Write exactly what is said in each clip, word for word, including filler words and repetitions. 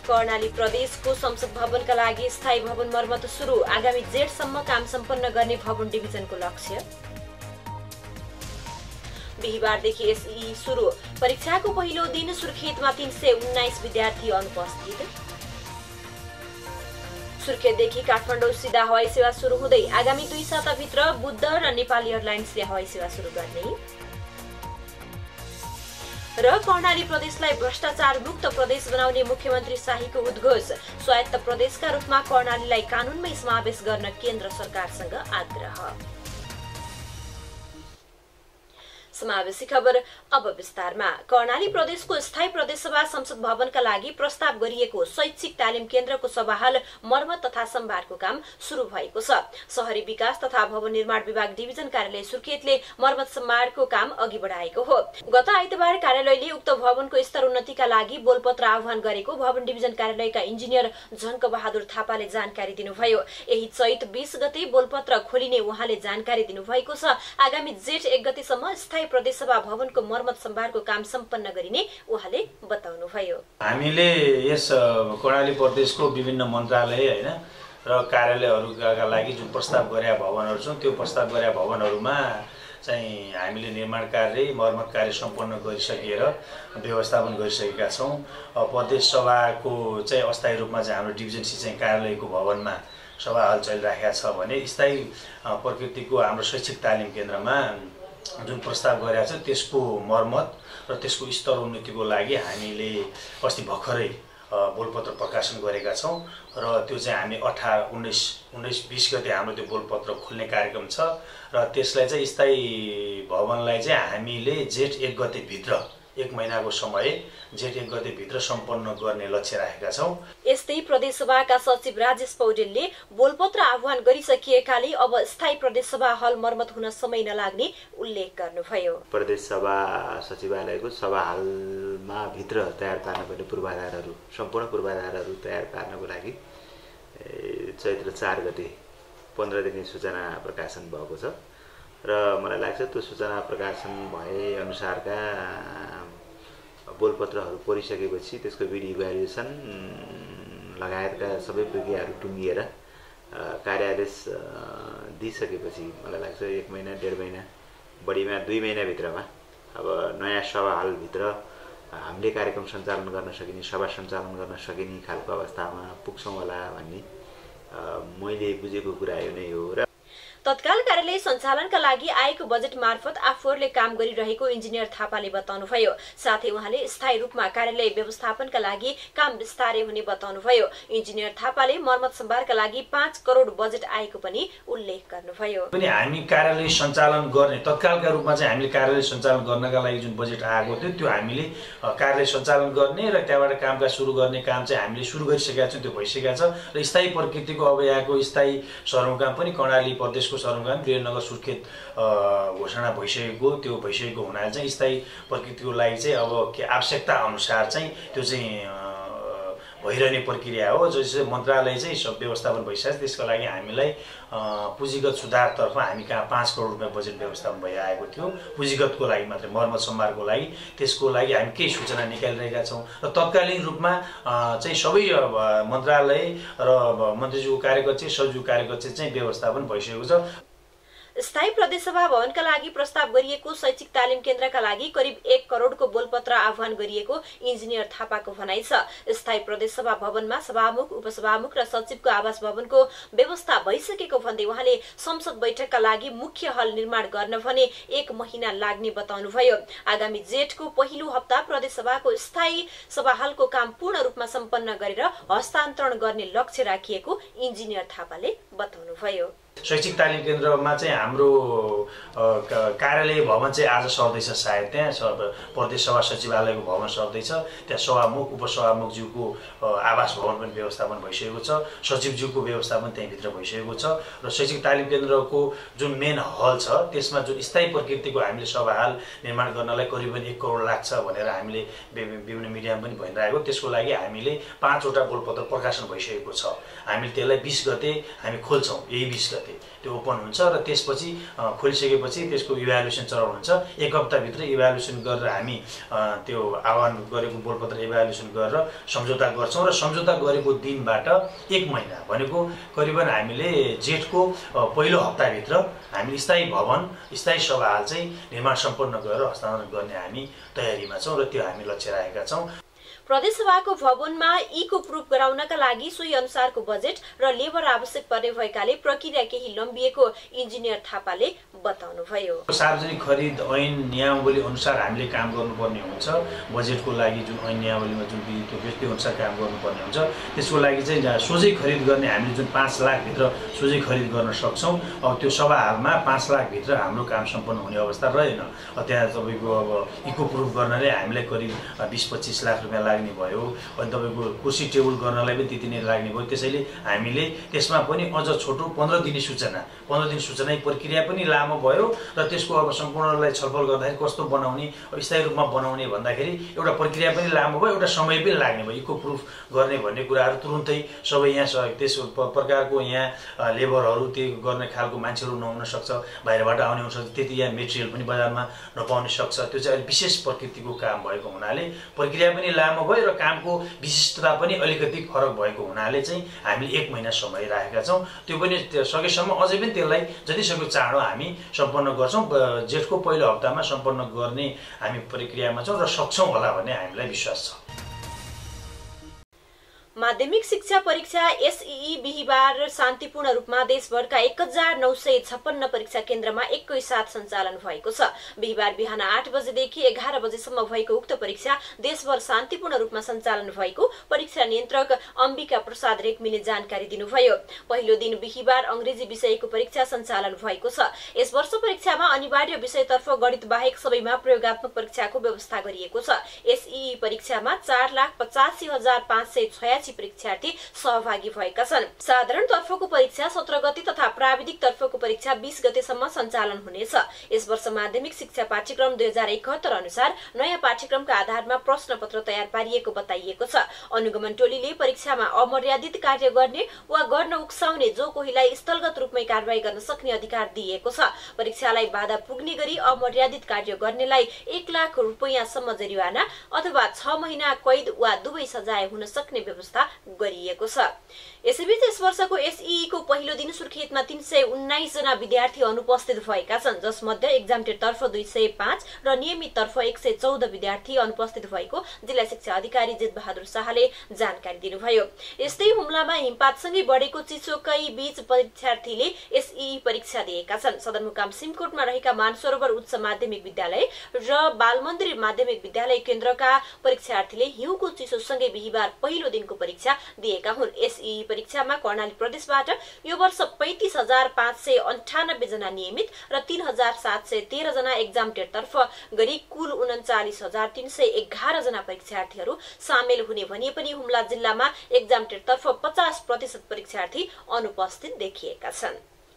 कर्णाली प्रदेशको संसद भवनका लागि स्थायी भवन मर्मत सुरु। आगामी जेठसम्म काम सम्पन्न गर्ने भवन डिभिजनको लक्ष्य। बिहिबारदेखि एसई सुरु। परीक्षाको पहिलो दिन सुर्खेतमा तीन सय उन्नाइस विद्यार्थी अनुपस्थित। सुर्खेतदेखि काठमाडौँ सिधा हवाई सेवा सुरु हुँदै आगामी दुई साताभित्र बुद्ध र नेपाली एयरलाइन्सले हवाई सेवा सुरु गर्ने। र कर्णाली प्रदेशलाई भ्रष्टाचार मुक्त प्रदेश बनाउने मुख्यमन्त्री शाहीको उद्घोष। स्वायत्त प्रदेशका रूपमा कर्णालीलाई कानूनमै समावेश गर्न केन्द्र सरकारसँग आग्रह। समावेशी खबर अब विस्तारमा। कर्णाली प्रदेशको स्थायी प्रदेशसभा संसद भवनका लागि प्रस्ताव गरिएको शैक्षिक तालिम केन्द्रको सभाहाल मर्मत तथा सम्भारको काम शुरू भएको छ। शहरी विकास तथा भवन निर्माण विभाग डिभिजन कार्यालय सुर्खेतले मर्मत सम्भारको काम अघि बढाएको हो। गत आइतबार कार्यालयले उक्त भवनको स्तर उन्नतिका लागि बोलपत्र आह्वान गरेको भवन डिभिजन कार्यालयका इन्जिनियर झन्क बहादुर थापाले जानकारी दिनुभयो। यही चैत बीस गते बोलपत्र खोलिने उहाँले जानकारी दिनुभएको छ। आगामी जेठ एक गतेसम्म स्थायी प्रदेशसभा भवनको मर्मत सम्भारको काम सम्पन्न गरिने उहाँले बताउनुभयो। हामीले यस कर्णाली प्रदेशको विभिन्न मन्त्रालय हैन र कार्यालयहरूका लागि जुन प्रस्ताव गरेका भवनहरू छन् त्यो प्रस्ताव गरेका भवनहरूमा चाहिँ हामीले निर्माण कार्य मर्मत कार्य सम्पन्न गरिसकेर व्यवस्थापन गरिसकेका छौं। प्रदेश सभाको चाहिँ अस्थायी रूपमा चाहिँ हाम्रो डिभिजन सी चाहिँ कार्यालयको भवनमा सभा हल चलिरहेको छ भने स्थायी प्रकृतिको हाम्रो शैक्षिक तालिम केन्द्रमा जुन प्रस्ताव गरेका छ त्यसको मर्मत र त्यसको स्तर उन्नतिको लागि हामीले अस्ति भर्खरै बोलपत्र प्रकाशन गरेका छौं र त्यो चाहिँ हामी अठार उन्नाइस उन्नाइस बीस गते हाम्रो त्यो बोलपत्र खोल्ने कार्यक्रम छ र त्यसलाई चाहिँ स्थायी भवनलाई चाहिँ हामीले जेठ एक गते भित्र एक महिनाको समय जेठ एक गते भित्र सम्पन्न गर्ने लक्ष्य राखेका छौं। यस्तै प्रदेशसभाका सचिव राजेश पौडेलले बोलपत्र आह्वान गरिसकिएकाले अब स्थायी प्रदेशसभा हल मर्मत हुन समय नलाग्ने उल्लेख गर्नुभयो। प्रदेशसभा सचिवालयको सभा हलमा भित्र तयार पार्नुपर्ने पूर्वाधारहरू सम्पूर्ण पूर्वाधारहरू तयार पार्नको लागि चैत्र चार गते पन्ध्र दिने सूचना प्रकाशन भएको छ र मलाई लाग्छ त्यो सूचना प्रकाशन भए अनुसारका बोलपत्रहरू पढिसकेपछि त्यसको विधि इभ्यालुएसन लगायतका सबै प्रक्रियाहरू टुङ्गिएर कार्यादेश दिइसकेपछि मलाई लाग्छ एक महिना डेढ महिना बढीमा दुई महिनाभित्रमा अब नयाँ सभा हलभित्र हामीले कार्यक्रम सञ्चालन गर्न सकिने सभा सञ्चालन गर्न सकिने खालको अवस्थामा पुग्छौँ होला भन्ने मैले बुझेको कुरा यो नै हो। र तत्काल कार्यालय सञ्चालनका लागि आएको बजेट मार्फत आफूहरूले काम गरिरहेको इन्जिनियर थापाले बताउनुभयो। साथै उहाँले स्थायी रूपमा कार्यालय व्यवस्थापनका लागि काम विस्तारै हुने बताउनुभयो। इन्जिनियर थापाले मर्मत सम्भारका लागि पाँच करोड बजेट आएको पनि उल्लेख गर्नुभयो। पनि हामी कार्यालय सञ्चालन गर्ने तत्कालका रूपमा चाहिँ हामीले कार्यालय सञ्चालन गर्नका लागि जुन बजेट आएको थियो त्यो हामीले कार्यालय सञ्चालन गर्ने र त्यहाँबाट कामकाज सुरु गर्ने काम चाहिँ हामीले सुरु गरिसकेका छौँ। त्यो भइसकेका छ र स्थायी प्रकृतिको अब यहाँको स्थायी सदरमुकाम पनि कर्णाली प्रदेशको सदरमुकाम वीरनगर सुर्खेत घोषणा भइसकेको त्यो भइसकेको हुनाले चाहिँ स्थायी प्रकृतिको लागि चाहिँ अब के आवश्यकता अनुसार चाहिँ त्यो चाहिँ भइरहने प्रक्रिया हो। जसरी मन्त्रालय चाहिँ सब व्यवस्थापन भइसकेछ त्यसको लागि हामीलाई पुँजीगत सुधारतर्फ हामी कहाँ पाँच करोड रुपियाँ बजेट व्यवस्थापन भइआएको थियो पुँजीगतको लागि मात्रै मर्मत सम्भारको लागि। त्यसको लागि हामी केही सूचना निकालिरहेका छौँ र तत्कालीन रूपमा चाहिँ सबै मन्त्रालय र मन्त्रीज्यूको कार्यकक्ष सचिवको कार्यकक्ष चाहिँ व्यवस्थापन भइसकेको छ। स्थायी प्रदेशसभा भवनका लागि प्रस्ताव गरिएको शैक्षिक तालिम केन्द्रका लागि करिब एक करोडको बोलपत्र आह्वान गरिएको इन्जिनियर थापाको भनाइ छ। स्थायी प्रदेशसभा भवनमा सभामुख उपसभामुख र सचिवको आवास भवनको व्यवस्था भइसकेको भन्दै उहाँले संसद बैठकका लागि मुख्य हल निर्माण गर्न भने एक महिना लाग्ने बताउनुभयो। आगामी जेठको पहिलो हप्ता प्रदेशसभाको स्थायी सभा हलको काम पूर्ण रूपमा सम्पन्न गरेर हस्तान्तरण गर्ने लक्ष्य राखिएको इन्जिनियर थापाले बताउनुभयो। शैक्षिक तालिम केन्द्रमा चाहिँ हाम्रो कार्यालय भवन चाहिँ आज सर्दैछ। सायद त्यहाँ प्रदेश सभा सचिवालयको भवन सर्दैछ। त्यहाँ सभामुख उपसभामुखज्यूको आवास भवन पनि व्यवस्थापन भइसकेको छ। सचिवज्यूको व्यवस्थापन त्यहीँभित्र भइसकेको छ र शैक्षिक तालिम केन्द्रको जुन मेन हल छ त्यसमा जुन स्थायी प्रकृतिको हामीले सभा हल निर्माण गर्नलाई करिबन एक करोड लाग्छ भनेर हामीले विभिन्न मिडियामा पनि भनिरहेको। त्यसको लागि हामीले पाँचवटा बोलपत्र प्रकाशन भइसकेको छ। हामीले त्यसलाई बीस गते हामी खोल्छौँ। यही बीस गते गर्थेँ। त्यो ओपन हुन्छ र त्यसपछि खोलिसकेपछि त्यसको इभ्यालुएसन चरण हुन्छ। एक हप्ताभित्र इभ्यालुएसन गरेर हामी त्यो आह्वान गरेको बोलपत्र इभ्यालुएसन गरेर सम्झौता गर्छौँ र सम्झौता गरेको दिनबाट एक महिना भनेको करिबन हामीले जेठको पहिलो हप्ताभित्र हामी स्थायी भवन स्थायी सभा हाल चाहिँ निर्माण सम्पन्न गरेर हस्तान्तरण गर्ने हामी तयारीमा छौँ र त्यो हामी लक्ष्य राखेका छौँ। प्रदेशसभाको भवनमा इको प्रुफ गराउनका लागि सोही अनुसारको बजेट र लेबर आवश्यक पर्ने भएकाले प्रक्रिया केही लम्बिएको इन्जिनियर थापाले बताउनुभयो। सार्वजनिक खरिद ऐन नियमावली अनुसार हामीले काम गर्नुपर्ने हुन्छ। बजेटको लागि जुन ऐन नियमावलीमा जुन विधिको त्यो अनुसार काम गर्नुपर्ने हुन्छ। त्यसको लागि चाहिँ सोझै खरिद गर्ने हामीले जुन पाँच लाखभित्र सोझै खरिद गर्न सक्छौँ। अब त्यो सभा हालमा पाँच लाखभित्र हाम्रो काम सम्पन्न हुने अवस्था रहेन। त्यहाँ तपाईँको अब इको प्रुफ गर्नले हामीलाई करिब बिस पच्चिस लाख रुपियाँ लाग्ने भयो। अनि तपाईँको कुर्सी टेबल गर्नलाई पनि त्यति नै लाग्ने भयो। त्यसैले हामीले त्यसमा पनि अझ छोटो पन्ध्र दिने सूचना पन्ध्र दिन सूचना प्रक्रिया पनि लामो भयो र त्यसको अब सम्पूर्णलाई छलफल गर्दाखेरि कस्तो बनाउने स्थायी रूपमा बनाउने भन्दाखेरि एउटा प्रक्रिया पनि लामो भयो, एउटा समय पनि लाग्ने भयो। इको प्रुफ गर्ने भन्ने कुराहरू तुरुन्तै सबै यहाँ त्यस प्रकारको यहाँ लेबरहरू त्यो गर्ने खालको मान्छेहरू नहुन सक्छ, बाहिरबाट आउने हुनसक्छ, त्यति यहाँ मेटेरियल पनि बजारमा नपाउन सक्छ। त्यो चाहिँ अलिक विशेष प्रकृतिको काम भएको हुनाले प्रक्रिया पनि लामो भयो र कामको विशिष्टता पनि अलिकति फरक भएको हुनाले चाहिँ हामीले एक महिना समय राखेका छौँ। त्यो पनि सकेसम्म अझै पनि त्यसलाई जतिसक्दो चाँडो हामी सम्पन्न गर्छौँ। जेठको पहिलो हप्तामा सम्पन्न गर्ने हामी प्रक्रियामा छौँ र सक्छौँ होला भन्ने हामीलाई विश्वास छ। माध्यमिक शिक्षा परीक्षा एसईई बिहिबार शान्तिपूर्ण रूपमा देशभरका एक हजार नौ सय छप्पन्न परीक्षा केन्द्रमा एकैसाथ सञ्चालन भएको छ। बिहिबार बिहान आठ बजेदेखि एघार बजेसम्म भएको उक्त परीक्षा देशभर शान्तिपूर्ण रूपमा सञ्चालन भएको परीक्षा नियन्त्रक अम्बिका प्रसाद रेग्मीले जानकारी दिनुभयो। पहिलो दिन बिहिबार अंग्रेजी विषयको परीक्षा सञ्चालन भएको छ। यस वर्ष परीक्षामा अनिवार्य विषयतर्फ गणित बाहेक सबैमा प्रयोगात्मक परीक्षाको व्यवस्था गरिएको छ। एसईई परीक्षामा चार लाख पचासी हजार पाँच सय छयासी परीक्षार्थी सहभागी भएका छन्। साधारण तर्फको परीक्षा सत्र गते तथा प्राविधिक तर्फको परीक्षा बीस गतेसम्म सञ्चालन हुनेछ। यस वर्ष माध्यमिक शिक्षा पाठ्यक्रम दुई हजार एकहत्तर अनुसार नयाँ पाठ्यक्रमका आधारमा प्रश्न पत्र तयार पारिएको बताइएको छ। अनुगमन टोलीले परीक्षामा अमर्यादित कार्य गर्ने वा गर्न उक्साउने जो कोहीलाई स्थलगत रूपमै कारबाही गर्न सक्ने अधिकार दिएको छ। परीक्षालाई बाधा पुग्ने गरी अमर्यादित कार्य गर्नेलाई एक लाख रुपियाँसम्म जरिवाना अथवा छ महिना कैद वा दुवै सजाय हुन सक्ने व्यवस्था गरिएको छ। यसैबीच यस वर्षको एसईई को पहिलो दिन सुर्खेतमा तीन सय उन्नाइस जना विद्यार्थी अनुपस्थित भएका छन्, जसमध्ये एक्जामटेड तर्फ दुई सय पाँच र नियमित तर्फ एक सय चौध विद्यार्थी अनुपस्थित भएको जिल्ला शिक्षा अधिकारी जित बहादुर शाहले जानकारी दिनुभयो। यस्तै हुम्लामा हिमपातसँगै बढेको चिसोकै बीच परीक्षार्थीले एसईई परीक्षा दिएका छन्। सदरमुकाम सिमकोटमा रहेका मानसरोवर उच्च माध्यमिक विद्यालय र बालमन्दिर माध्यमिक विद्यालय केन्द्रका परीक्षार्थीले हिउँको चिसोसँगै बिहिबार पहिलो दिनको परीक्षा दिएका हुन्। एसईई परीक्षामा कर्णाली प्रदेशबाट यो वर्ष पैंतीस हजार पाँच सय अन्ठानब्बे जना नियमित र तीन हजार सात सय तेह्र जना एक्जामटेड तर्फ गरी कुल उन्चालिस हजार तीन सय एघार जना परीक्षार्थीहरू सामेल हुने भनिए पनि हुम्ला जिल्लामा एक्जामटेड तर्फ पचास प्रतिशत परीक्षार्थी अनुपस्थित देखिएका छन्।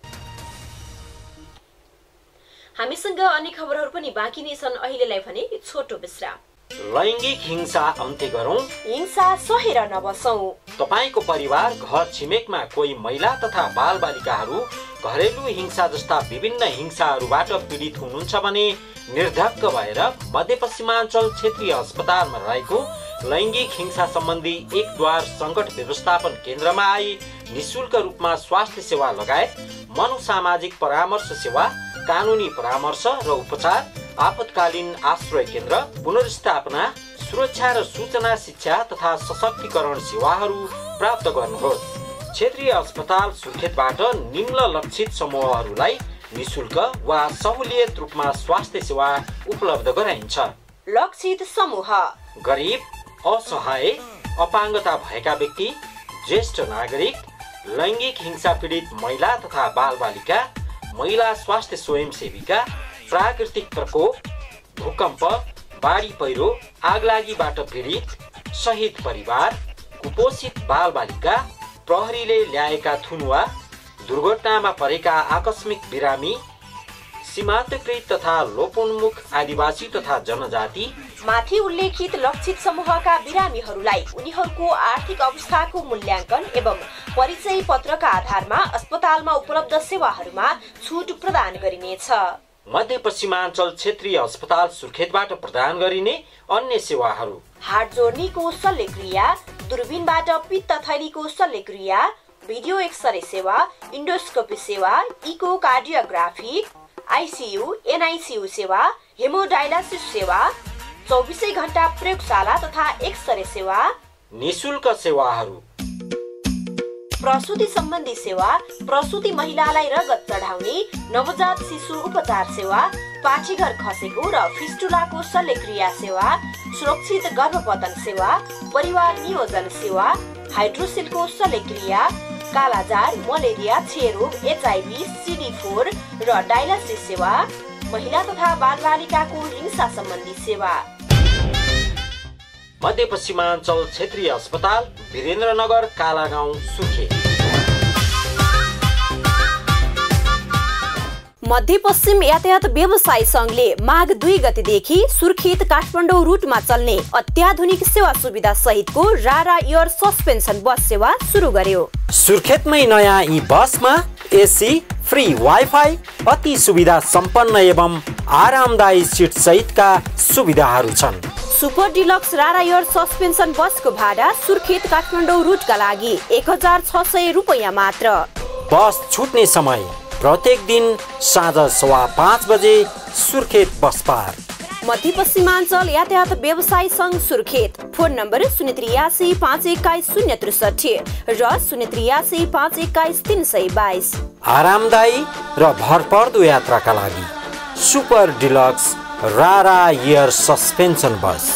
हामीसँग अन्य खबरहरू पनि बाँकी नै छन्। अहिलेलाई भने छोटो विश्राम। लैंगिक हिंसा अन्त्य गरौं, हिंसा सहेर नबसौं। तपाईको परिवार, घर छिमेकमा कोही महिला तथा बाल बालिकाहरू घरेलु हिंसा जस्ता विभिन्न हिंसाहरूबाट पीडित हुनुहुन्छ भने निर्धक्क भएर मध्यपश्चिमाञ्चल क्षेत्रीय अस्पतालमा रहेको लैंगिक हिंसा सम्बन्धी एक द्वार संकट व्यवस्थापन केन्द्रमा आई निशुल्क रूपमा स्वास्थ्य सेवा लगायत मनोसामाजिक परामर्श सेवा, कानुनी परामर्श र उपचार, आपतकालीन आश्रय केन्द्र, पुनर्स्थापना, सुरक्षा र सूचना शिक्षा तथा सशक्तिकरण सेवाहरू प्राप्त गर्नुहोस्। क्षेत्रीय अस्पताल सुर्खेतबाट निम्न लक्षित समूहहरूलाई निशुल्क वा सहुलियत रूपमा स्वास्थ्य सेवा उपलब्ध गराइन्छ। लक्षित समूह: गरिब, असहाय, अपाङ्गता भएका व्यक्ति, ज्येष्ठ नागरिक, लैंगिक हिंसा पीडित महिला तथा बाल बालिका, महिला स्वास्थ्य स्वयंसेविका, प्राकृतिक प्रकोप, भूकम्प, बाढी पहिरो, आगलागीबाट पीडित, शहीद परिवार, कुपोषित बाल बालिका, प्रहरीले ल्याएका थुनुवा, दुर्घटनामा परेका आकस्मिक बिरामी, सीमान्तकृत तथा लोपोन्मुख आदिवासी तथा जनजाति, माथि उल्लेखित लक्षित समूहका बिरामीहरूलाई उनीहरूको आर्थिक अवस्थाको मूल्याङ्कन एवं परिचय पत्रका आधारमा अस्पतालमा उपलब्ध सेवाहरूमा छुट प्रदान गरिनेछ। मध्यपश्चिमाञ्चल क्षेत्रीय अस्पताल सुर्खेतबाट प्रदान गरिने अन्य सेवाहरू: हाड जोड्नीको शल्यक्रिया, दूरबीनबाट पित्त थैलीको शल्यक्रिया, भिडियो एक्सरे सेवा, इन्डोस्कोपी सेवा, इकोकार्डियोग्राफी, आइसियू, एनआइसियू सेवा, हेमोडायलासिस सेवा, चौबिसै घण्टा प्रयोगशाला तथा एक्सरे सेवा, निशुल्क सेवाहरू: प्रसुति सम्बन्धी सेवा, प्रसुति महिलालाई रगत चढाउने, नवजात शिशु उपचार सेवा, पाठीघर खसेको र फिस्टुलाको शल्यक्रिया सेवा, सुरक्षित गर्भपतन सेवा, परिवार नियोजन सेवा, हाइड्रोसिलको शल्यक्रिया, कालाजार, मलेरिया, क्षयरोग, एचआइभी, सिडी फोर र डायलासिस सेवा, महिला तथा बालबालिकाको हिंसा सम्बन्धी सेवा। मध्यपश्चिमाञ्चल क्षेत्रीय अस्पताल, वीरेन्द्रनगर, कालागाउँ, सुर्खेत। मध्यपश्चिम यातायात व्यवसाय संघले माघ दुई गतेदेखि सुर्खेत काठमाडौँ रुटमा चल्ने अत्याधुनिक सेवा सुविधा सहितको रारा एयर सस्पेन्सन बस सेवा सुरु गर्यो। सुर्खेतमै नयाँ यी बसमा एसी, फ्री वाइफाई, अति सुविधा सम्पन्न एवं आरामदायी सिट सहितका सुविधाहरू छन्। Super deluxe Rara air suspension बसको भाडा सुर्खेत काठमाडौँ रुटका लागि एक हजार छ सय रुपियाँ मात्र। बस छुट्ने समय प्रत्येक दिन साँझ सवा पाँच बजे सुर्खेत बस पार। मध्यपश्चिमाञ्चल यातायात व्यवसाय संघ सुर्खेत, फोन नम्बर शून्य त्रियासी पाँच एक्काइस शून्य त्रिसठी र शून्य त्रियासी पाँच एक्काइस तीन सय बाइस। आरामदायी र भरपर्दो यात्राका लागि super deluxe Rara air suspension bus.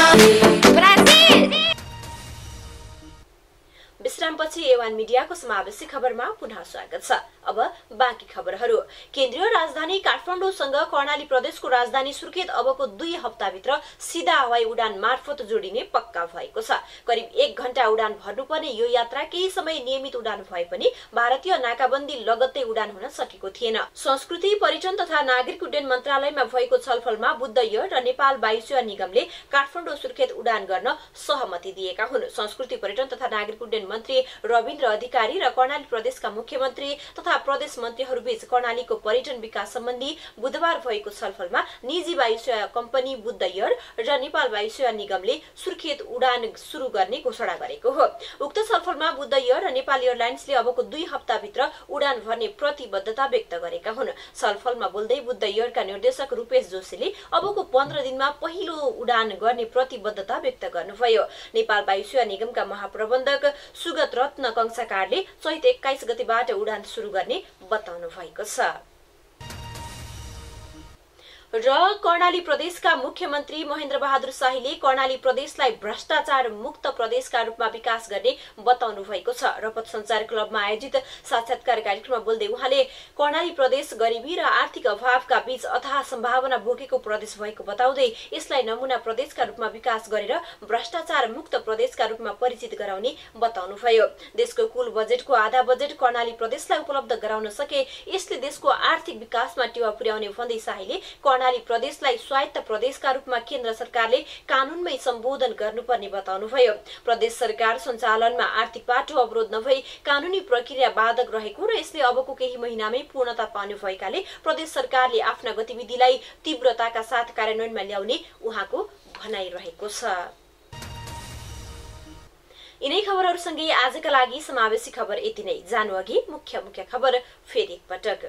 विश्रामपछि एवान मिडियाको समावेशी खबरमा पुनः स्वागत छ। अब बाँकी खबरहरू। केन्द्रीय राजधानी काठमाडौँसँग कर्णाली प्रदेशको राजधानी सुर्खेत अबको दुई हप्ताभित्र सिधा हवाई उडान मार्फत जोडिने पक्का भएको छ। करिब एक घण्टा उडान भर्नुपर्ने यो यात्रा केही समय नियमित उडान भए पनि भारतीय नाकाबन्दी लगत्तै उडान हुन सकेको थिएन। संस्कृति, पर्यटन तथा नागरिक उड्डयन मन्त्रालयमा भएको छलफलमा बुद्ध एयर र नेपाल वायुसेवा निगमले काठमाडौँ सुर्खेत उडान गर्न सहमति दिएका हुन्। संस्कृति, पर्यटन तथा नागरिक उड्डयन मन्त्री रविन्द्र अधिकारी र कर्णाली प्रदेशका मुख्यमन्त्री तथा प्रदेश मन्त्रीहरूबीच कर्णालीको पर्यटन विकास सम्बन्धी बुधबार भएको छलफलमा निजी वायुसेवा कम्पनी बुद्ध एयर र नेपाल वायुसेवा निगमले सुर्खेत उडान सुरु गर्ने घोषणा गरेको हो। उक्त छलफलमा बुद्ध एयर र नेपाल एयरलाइन्सले अबको दुई हप्ताभित्र उडान भर्ने प्रतिबद्धता व्यक्त गरेका हुन्। छलफलमा बोल्दै बुद्ध एयरका निर्देशक रूपेश जोशीले अबको पन्ध्र दिनमा पहिलो उडान गर्ने प्रतिबद्धता व्यक्त गर्नुभयो। नेपाल वायुसेवा निगमका महाप्रबन्धक सुगत रत्न कंसाकारले चैत एक्काइस गतेबाट उडान सुरु गर्ने बताउनु भएको छ। र कर्णाली प्रदेशका मुख्यमन्त्री महेन्द्र बहादुर शाहीले कर्णाली प्रदेशलाई भ्रष्टाचार मुक्त प्रदेशका रूपमा विकास गर्ने बताउनु भएको छ। रपत संचार क्लबमा आयोजित साक्षात्कार कार्यक्रममा बोल्दै उहाँले कर्णाली प्रदेश गरिबी र आर्थिक अभावका बीच अथाह सम्भावना बोकेको प्रदेश भएको बताउँदै यसलाई नमुना प्रदेशका रूपमा विकास गरेर भ्रष्टाचार मुक्त प्रदेशका रूपमा परिचित गराउने बताउनुभयो। देशको कुल बजेटको आधा बजेट कर्णाली प्रदेशलाई उपलब्ध गराउन सके यसले देशको आर्थिक विकासमा टेवा पुर्याउने भन्दै शाहीले कर्णाली प्रदेशलाई स्वायत्त प्रदेशका रूपमा केन्द्र सरकारले कानूनमै सम्बोधन गर्नुपर्ने बताउनुभयो। प्रदेश सरकार सञ्चालनमा आर्थिक बाटो अवरोध नभई कानूनी प्रक्रिया बाधक रहेको र यसले अबको केही महिनामै पूर्णता पाउने भएकाले प्रदेश सरकारले आफ्ना गतिविधिलाई तीव्रताका साथ कार्यान्वयनमा ल्याउने उहाँको भनाइरहेको छ। यिनै खबरहरूसँगै आजका लागि समावेशी खबर यति नै। जानु अघि मुख्य मुख्य खबर फेरि एकपटक।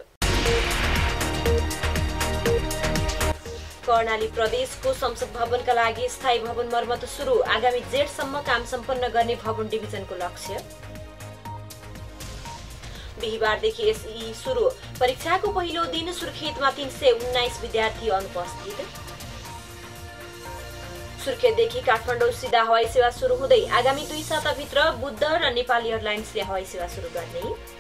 कर्णाली प्रदेशको संसद भवनका लागि स्थायी भवन मर्मत सुरु, आगामी जेठसम्म काम सम्पन्न गर्ने भवन डिभिजनको लक्ष्य। बिहिबारदेखि एसई सुरु, परीक्षाको पहिलो दिन सुर्खेतमा तीन सय उन्नाइस विद्यार्थी अनुपस्थित। सुर्खेतदेखि काठमाडौँ सिधा हवाई सेवा सुरु हुँदै आगामी दुई साताभित्र बुद्ध र नेपाल एयरलाइन्सले हवाई सेवा सुरु गर्ने।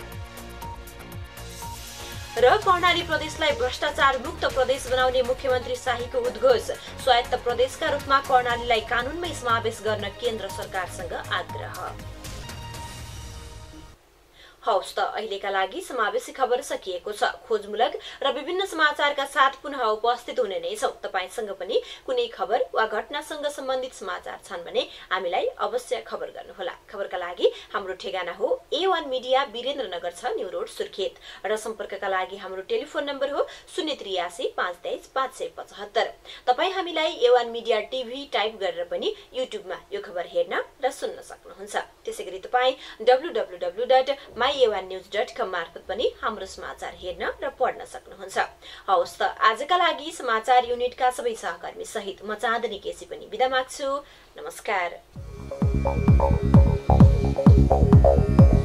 र कर्णाली प्रदेशलाई भ्रष्टाचार मुक्त प्रदेश बनाउने मुख्यमन्त्री शाहीको उद्घोष, स्वायत्त प्रदेशका रूपमा कर्णालीलाई कानूनमै समावेश गर्न केन्द्र सरकारसँग आग्रह। हौस् त अहिलेका लागि समावेशी खबर सकिएको छ। खोजमूलक र विभिन्न समाचारका साथ पुनः उपस्थित हुने नै छौं। तपाईसँग पनि कुनै खबर वा घटनासँग सम्बन्धित समाचार छन् भने हामीलाई अवश्य खबर गर्नुहोला। खबरका लागि हाम्रो ठेगाना हो ए वान मिडिया वीरेन्द्रनगर छ, न्यू रोड सुर्खेत र सम्पर्कका लागि हाम्रो टेलिफोन नम्बर हो शून्य त्रियासी पाँच तेइस पाँच सय पचहत्तर। तपाईँ हामीलाई A one media TV type गरेर पनि युट्युबमा यो खबर हेर्न र सुन्न सक्नुहुन्छ। त्यसै गरी तपाईँ W W W dot my A one news dot com मार्फत पनि हाम्रो समाचार हेर्न र पढ्न सक्नुहुन्छ। हवस् त आजका लागि समाचार युनिटका सबै सहकर्मी सहित म चाँदनी केसी पनि बिदा माग्छु। नमस्कार।